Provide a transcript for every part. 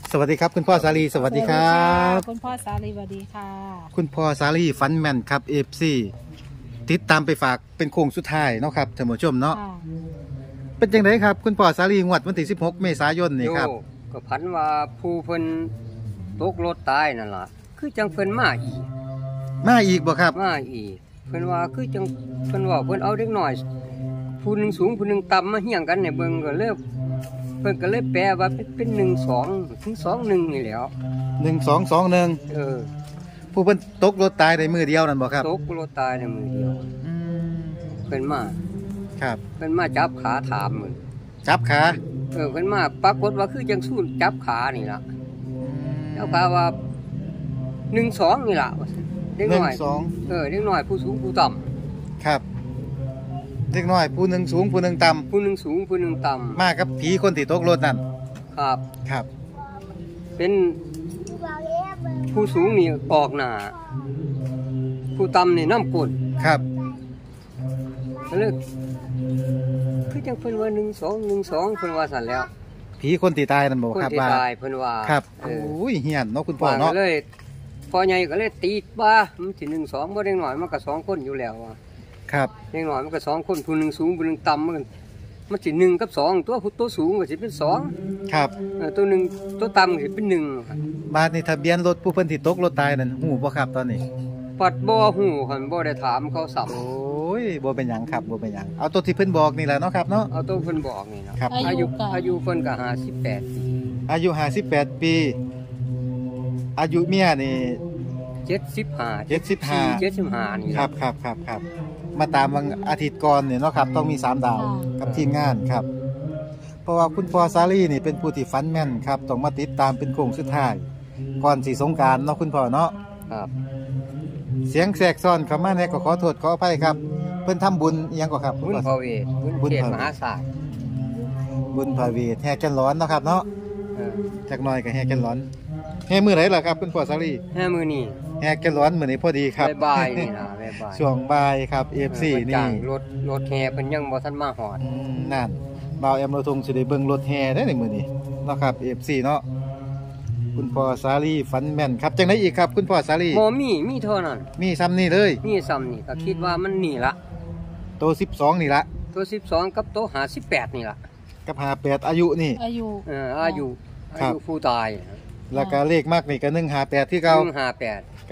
สวัสดีครับคุณพ่อสาลีสวัสดีครับคุณพ่อสาลีสวัสดีค่ะคุณพ่อสาลีฟันแมนครับเอฟซีติดตามไปฝากเป็นโค้งสุดท้ายเนาะครับท่านผู้ชมเนาะเป็นยังไงครับคุณพ่อสาลีงวดวันที่16 เมษายนนี่ครับก็พันว่าผู้เพิ่นตกรถตายนั่นล่ะคือจังเพิ่นมาอีกบ่ครับมาอีกเพิ่นว่าคือจังเพิ่นว่าเพิ่นเอาเด็กน้อยผู้หนึ่งสูงผู้หนึ่งต่ำมาเฮี้ยงกันเนี่ยเบิ่งก็เลยเพิ่นก็เลยแปลว่าเป็น1-2 ถึง 2-1นี่แหล้ว 1221ผู้เพิ่นตกรถตายในมือเดียวนั่นบ่ครับตกรถตายในมือเดียวเพิ่นมาครับเพิ่นมาจับขาถามมื้อจับขาเพิ่นมาปรากฏว่าคือจังสู้จับขานี่ล่ะแล้วขาว่า1-2นี่ล่ะเด็กน้อยเด็กน้อยผู้สูงผู้ต่ำครับเด็กน้อยผู้หนึ่งสูงผู้หนึ่งต่ำผู้หนึ่งสูงผู้หนึ่งต่ำมากับผีคนที่ตกรถนั่นครับเป็นผู้สูงนี่ออกหน้าผู้ต่ำนี่น้ำกลครับแล้วคือจังเพิ่นว่า1-2เพิ่นว่าสั่นแล้วผีคนที่ตายนั่นบ่ครับว่าคนที่ตายเพิ่นว่าครับโอ้ยเฮียนเนาะคุณพ่อเนาะเลยพ่อใหญ่ก็เลยตีว่ามันสิ1-2บ่เด็กน้อยมันก็2คนอยู่แล้วว่าครับเด็กน้อยมันก็2คนผู้หนึ่งสูงผู้หนึ่งต่ำมันสิ1กับ2ตัวสูงก็สิเป็น2 ครับตัวหนึ่งตัวต่ำก็สิเป็น1 บาดนี่ทะเบียนรถผู้เพิ่นที่ตกรถตายนั่นฮู้บ่ครับตอนนี้ปัดบ่ฮู้คั่นบ่ได้ถามเขาซ้ำโอ้ยบ่เป็นหยังครับบ่เป็นหยังเอาตัวที่เพิ่นบอกนี่แหละเนาะครับเนาะเอาตัวเพิ่นบอกนี่เนาะอายุเพิ่นก็58ปีอายุ58ปีอายุเมียนี่ 75นี่ครับมาตามวันอาทิตย์ก่อนเนี่ยเนาะครับต้องมี3ดาวกับทีมงานครับเพราะว่าคุณพ่อสาลีนี่เป็นผู้ที่ฟันแม่นครับต้องมาติดตามเป็นโค้งสุดท้ายก่อนสิสงกรานต์เนาะคุณพ่อเนาะครับเสียงแทรกซ้อนเข้ามาแน่ก็ขอโทษขออภัยครับเพิ่นทำบุญอีหยังก็ครับบุญพระเวทบุญเทศมหาศาลบุญพระเวทแห่กันร้อนเนาะครับเนาะจักหน่อยก็แห่กันร้อนแห่มื้อไหนล่ะครับคุณพ่อสาลีแห่มื้อนี้แห่กันร้อนมื้อนี้พอดีครับบ่ายนี่นะบ่ายช่วงบ่ายครับ FC นี่รถแห่เพิ่นยังบ่ทันมาฮอดนั่นบ่าวแอมเราทงสิได้เบิ่งรถแห่ได้ในมื้อนี้เนาะครับ FC เนาะคุณพ่อสาลีฝันแม่นครับจังได๋อีกครับคุณพ่อสาลีบ่มีเท่านั้นมีซ้ำนี่เลยมีซ้ำนี่ก็คิดว่ามันนี่ละโต12นี่ละโต12กับโต58นี่ละกับ58อายุนี่อายุผู้ตายแล้วก็เลขมากนี่ก็158ที่เก่า 158 กับ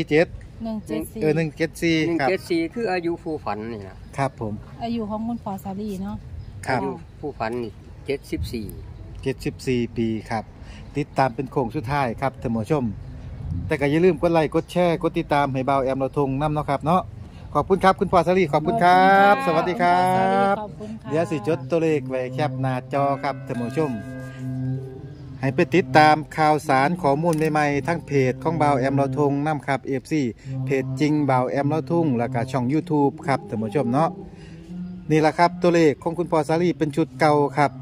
147 174ครับ 174คืออายุผู้ฝันนี่นะครับผมอายุของคุณพ่อสาลีเนาะครับผู้ฝันนี่ 74ปีครับติดตามเป็นโค้งสุดท้ายครับท่านผู้ชมแต่ก็อย่าลืมกดไลค์กดแชร์กดติดตามให้บ่าวแอมเราทงนำเนาะครับเนาะขอบคุณครับคุณพ่อสาลีขอบคุณครับสวัสดีครับเดี๋ยวสิจดตัวเลขไว้แคปหน้าจอครับท่านผู้ชมให้ไปติดตามข่าวสารข้อมูลใหม่ๆทั้งเพจของบ่าวแอมเราทงนำครับ FC เพจจริงบ่าวแอมเราทุ่งแล้วก็ช่อง YouTube ครับท่านผู้ชมเนาะนี่แหละครับตัวเลขของคุณพ่อสาลีเป็นชุดเก่าครับ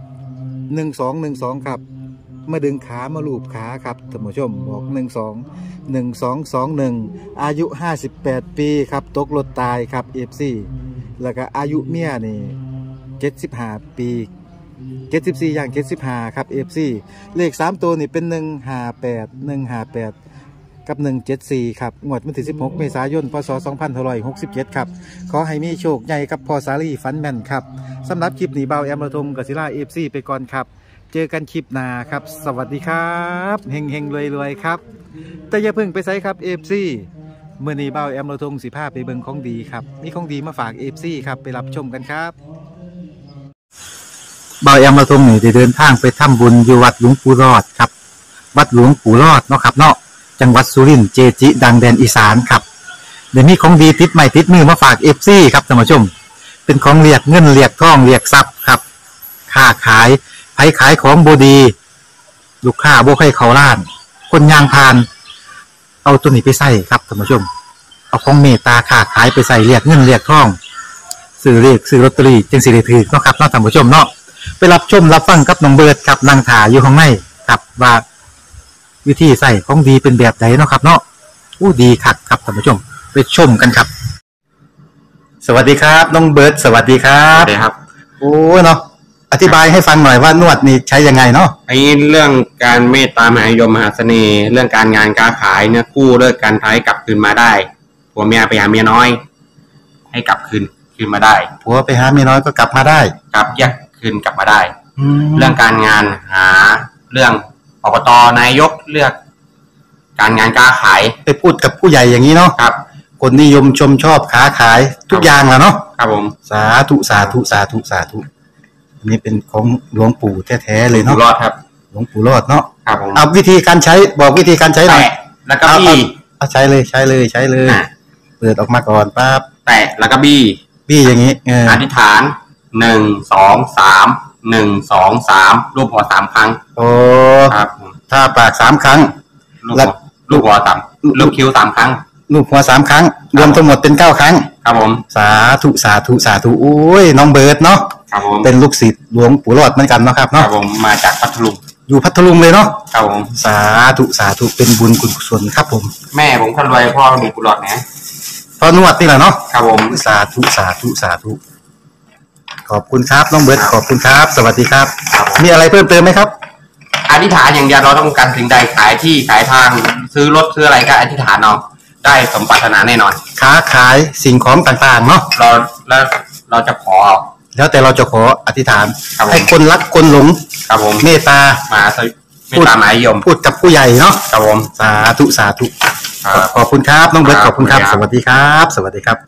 1212ครับมาดึงขามาลูบขาครับท่านผู้ชมบอก1221อายุ58ปีครับตกรถตายครับ FC แล้วก็อายุเมียนี่75ปี74อย่าง75ครับ FC เลข3ตัวนี่เป็น158กับ174ครับงวดวันที่16 เมษายนพศ2567ครับขอให้มีโชคใหญ่กับพ่อสาลีฟันแม่นครับสำหรับคลิปนี้บ่าวแอมระทมกศิลา FC ไปก่อนครับเจอกันคลิปหน้าครับสวัสดีครับเฮงเฮงรวยๆครับแต่อย่าเพิ่งไปไสครับ FC เมื่อนี้บ่าวแอมระทงสิพาไปเบิ่งของดีครับมีของดีมาฝาก FC ครับไปรับชมกันครับบ่าวแอมระทงนี่ได้เดินทางไปทำบุญอยู่วัดหลวงปู่รอดครับวัดหลวงปู่รอดเนาะครับเนาะจังหวัดสุรินทร์เจจิดังแดนอีสานครับเดี๋ยวนี้ของดีติดใหม่ติดมือมาฝาก FC ครับท่านผู้ชมเป็นของเรียกเงินเรียกทองเรียกทรัพย์ครับค้าขายไผขายของบดีลูกค้าบ่ให้เขาล้านคนยางพานเอาตัวนี้ไปใส่ครับท่านผู้ชมเอาของเมตตาค้าขายไปใส่เรียกเงินเรียกทองซื้อเลขซื้อลอตเตอรี่จึงสิได้ถือเนาะครับเนาะท่านผู้ชมเนาะไปรับชมรับฟังกับน้องเบิร์ดครับนางถาอยู่ข้างในครับว่าวิธีใส่ของดีเป็นแบบไหนเนาะครับเนาะอู้ดีคักครับท่านผู้ชมไปชมกันครับสวัสดีครับน้องเบิร์ดสวัสดีครับสวัสดีครับโอ้เนาะอธิบายให้ฟังหน่อยว่านวดนี่ใช้ยังไงเนาะไอ้เรื่องการเมตตามหานิยมมหาเสน่ห์เรื่องการงานการขายเนี่ยกู้เลิกการท้ายกลับคืนมาได้ผัวเมียไปหาเมียน้อย ให้กลับคืนมาได้ผัวไปหาเมียน้อยก็กลับมาได้กลับแยกคืนกลับมาได้เรื่องการงานหาเรื่องอบตนายกเลือกการงานการขายไปพูดกับผู้ใหญ่อย่างนี้เนาะครับคนนิยมชมชอบค้าขายทุกอย่างแล้วเนาะครับผมสาธุสาธุสาธุสาธุอันนี้เป็นของหลวงปู่แท้ๆเลยเนาะรอดครับหลวงปู่รอดเนาะครับผมเอาวิธีการใช้บอกวิธีการใช้หน่อยแล้วก็บี้ใช้เลยเปิดออกมาก่อนปั๊บแตะแล้วก็บี้อย่างนี้อธิษฐาน1-2-3รูปหัว3ครั้งโอ้ครับถ้าปาก3ครั้งลูกหัว3ลูกคิ้ว3ครั้งลูกหัว3ครั้งรวมทั้งหมดเป็น9ครั้งครับผมสาธุโอ้ยน้องเบิร์ดเนาะครับผมเป็นลูกศิษย์หลวงปู่รอดเหมือนกันเนาะครับครัเนาะบผมมาจากพัทลุงอยู่พัทลุงเลยเนาะครับผมสาธุเป็นบุญกุศลครับผมแม่ผมคนรวยพ่อหลวงปู่รอดนะพอนวดนี่แหละเนาะครับผมสาธุขอบคุณครับน้องเบิร์ดขอบคุณครับสวัสดีครับมีอะไรเพิ่มเติมไหมครับอธิษฐานอย่างเดียวเราต้องการสิ่งใดขายที่ขายทางซื้อรถซื้ออะไรก็อธิษฐานเอาได้สมปรารถนาแน่นอนค้าขายสิ่งของต่างๆเนาะเราจะขอแล้วแต่เราจะขออธิษฐานให้คนรักคนหลงครับผมเมตตามาเมตตามหานิยมพูดกับผู้ใหญ่เนาะครับผมสาธุขอบคุณครับน้องเบิร์ตขอบคุณครับสวัสดีครับสวัสดีครับ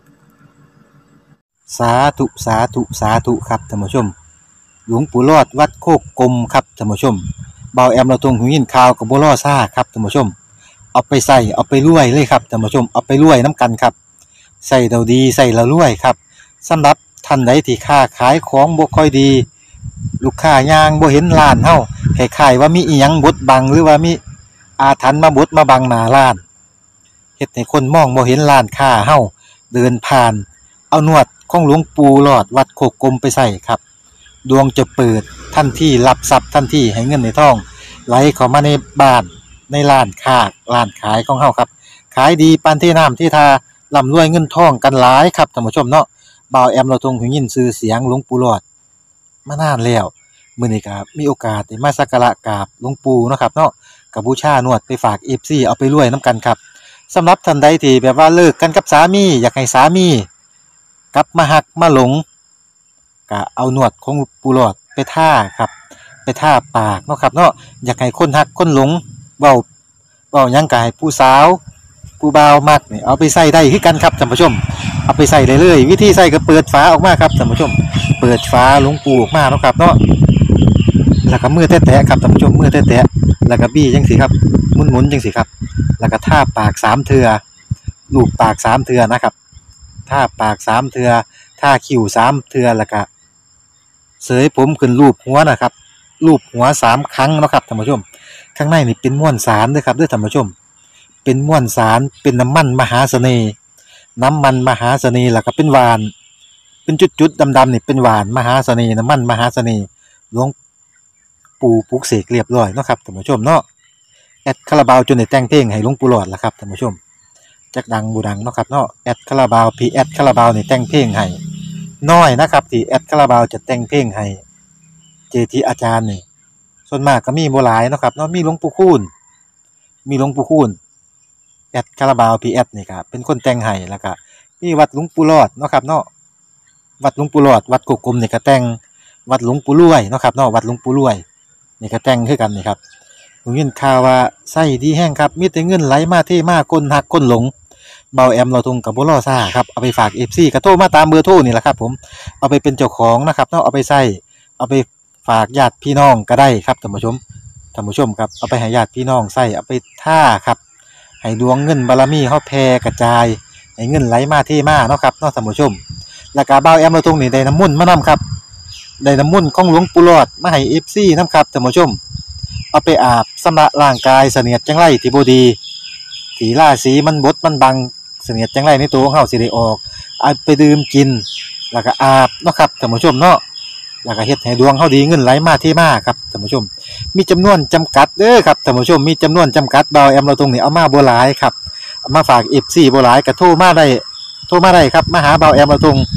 สาธุครับท่านผู้ชมหลวงปู่รอดวัดโคกกลมครับท่านผู้ชมเบาแอมเราตรงหูยินข่าวกับบัวล่อซ่าครับท่านผู้ชมเอาไปใส่เอาไปรวยเลยครับท่านผู้ชมเอาไปรวยน้ำกันครับใส่เราดีใส่เรารวยครับสำหรับท่านใดที่ค้าขายของบ่ค่อยดีลูกค้ายางบ่เห็นร้านเฮาคล้ายๆว่ามีอีหยังบดบังหรือว่ามีอาถรรพ์มาบดมาบังหน้าร้านเฮ็ดให้คนมองบ่เห็นร้านค้าเฮาเดินผ่านเอานวดของหลวงปู่หลอดวัดโคกกลมไปใส่ครับดวงจะเปิดทันทีรับทรัพย์ทันทีให้เงินในท้องไหลเข้ามาในบ้านในร้านค้าร้านขายของเฮาครับขายดีปานที่น้ำที่ทาร่ำรวยเงินทองกันหลายครับท่านผู้ชมเนาะบ่าวแอมเราทรงหูยินชื่อเสียงหลวงปู่หลอดมานานแล้วมื้อนี้ก็มีโอกาสได้มาสักการะกราบหลวงปู่เนาะครับเนาะก็บูชานวดไปฝาก FC เอาไปรวยนํกันครับสำหรับท่านใดที่แบบว่าเลิกกันกับสามีอยากให้สามีกลับมาหักมาหลงก็เอานวดของปู่หลอดไปท่าครับไปท่าปากเนาะครับเนาะอยากให้คนหักคนหลงเว้าหยังก็ให้ผู้สาวผู้บ่าวมักนี่เอาไปใส่ได้คือกันครับท่านผู้ชมเอาไปใส่ได้เลยวิธีใส่ก็เปิดฝาออกมาครับท่านผู้ชมเปิดฝาหลวงปู่ออกมาเนาะครับเนาะแล้วก็มือแตะๆครับท่านผู้ชมมือแตะๆแล้วก็บี้จังซี่ครับหมุนๆจังซี่ครับแล้วก็ท่าปาก3เทื่อลูบปาก3เทื่อนะครับท่าปาก3เทื่อท่าคิ้ว3เทื่อแล้วก็เสยผมขึ้นรูปหัวนะครับรูปหัว3ครั้งเนาะครับท่านผู้ชมข้างในนี่เป็นม้วนสารเด้อครับเด้อท่านผู้ชมเป็นม้วนสารเป็นน้ำมันมหาเสน่ห์แล้วก็เป็นหวานเป็นจุดๆดำๆนี่เป็นหวานมหาเสน่ห์น้ำมันมหาเสน่ห์หลวงปู่ปลุกเสกเรียบร้อยเนาะครับท่านผู้ชมเนาะแอดคาราบาวจนได้แต่งเพลงให้หลวงปู่หลอดล่ะครับท่านผู้ชมจักดังบูดังเนาะครับเนาะแอดคาราบาวพีแอดคาราบาวนี่แต่งเพลงให้น้อยนะครับที่แอดคาราบาวจะแต่งเพลงให้เจทีอาจารย์นี่ส่วนมากก็มีบ่หลายเนาะครับเนาะมีหลวงปู่คูณแอดคาราบาวพีแอดนี่ครับเป็นคนแต่งให้แล้วก็มีวัดหลวงปู่หลอดเนาะครับเนาะวัดหลวงปู่หลอดวัดโคกกลมนี่ก็แต่งวัดหลวงปู่รวยเนาะครับเนาะวัดหลวงปู่รวยนี่ก็แต่งคือกันนี่ครับผมยินข่าวว่าไส้ดีแห้งครับมีแต่เงินไหลมาเทมาคนหักคนหลงเบาแอมเราทงกับบ่ล่อซ่าครับเอาไปฝาก FC ก็โทรมาตามเบอร์โทรนี่แหละครับผมเอาไปเป็นเจ้าของนะครับเนาะเอาไปใส่เอาไปฝากญาติพี่น้องก็ได้ครับท่านผู้ชมครับเอาไปให้ญาติพี่น้องใส่เอาไปท่าครับให้ดวงเงินบารมีเฮาแผ่กระจายให้เงินไหลมาเทมาเนาะครับเนาะท่านผู้ชมแล้วก็เบาแอมเราทงนี่ได้น้ำมนต์มานํครับได้น้ำมนต์ของหลวงปู่หลอดมาให้ FC นำครับท่านผู้ชมเอาไปอาบชำระร่างกายเสนียดจังไรที่บ่ดีที่ราศีมันบดมันบังเสนียดจังไรในตัวของเฮาสิได้ออกเอาไปดื่มกินแล้วก็อาบเนาะครับท่านผู้ชมเนาะแล้วก็เฮ็ดให้ดวงเฮาดีเงินไหลมาเทมาครับท่านผู้ชมมีจำนวนจำกัดเด้อครับท่านผู้ชมมีจำนวนจำกัดเบาแอมเราตรงนี้เอามาบ่หลายครับเอามาฝาก FC บ่หลายก็โทรมาได้ครับมาหาเบาแอมเราตรงเอา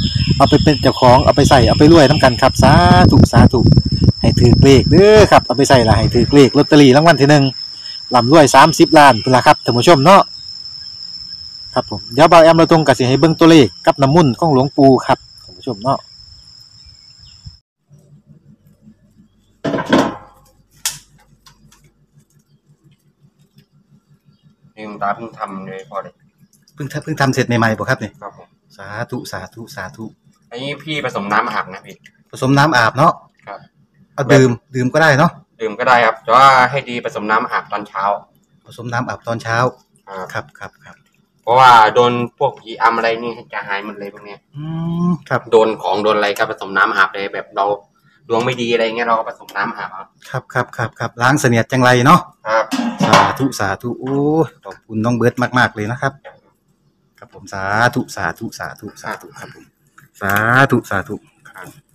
เอาไปเป็นเจ้าของเอาไปใส่เอาไปรวยน้ำกันครับสาธุสาธุให้ถือเลขเด้อครับเอาไปใส่ละให้ถือเลขลอตเตอรี่รางวัลที่หนึ่งลำรวย30 ล้านพุ่นละครับท่านผู้ชมเนาะครับผมเดี๋ยวบ่าวแอมเราตรงกับสิให้เบิ่งตัวเลขกับน้ำมุ่นต์ของหลวงปู่ครับท่านผู้ชมเนาะนี่คุณตาเพิ่งทำเลยพอเลยเพิ่งทำเสร็จใหม่ๆบ่ครับเนี่ยครับผมสาธุสาธุสาธุอันนี้พี่ผสมน้ำอาบนะพี่ผสมน้ำอาบเนาะครับเอาดื่มก็ได้เนาะดื่มก็ได้ครับแต่ว่าให้ดีผสมน้ำอาบตอนเช้าผสมน้ำอาบตอนเช้า ครับเพราะว่าโดนพวกผีอำอะไรนี่จะหายหมดเลยพวกเนี้ยครับโดนของโดนอะไรก็ผสมน้ำอาบเลยแบบเราดวงไม่ดีอะไรเงี้ยเราก็ผสมน้ำอาบครับล้างเสนียดจังไรเนาะครับสาธุโอ้ยขอบคุณน้องเบิร์ตมากๆเลยนะครับ ครับผมสาธุครับผมสาธุครับ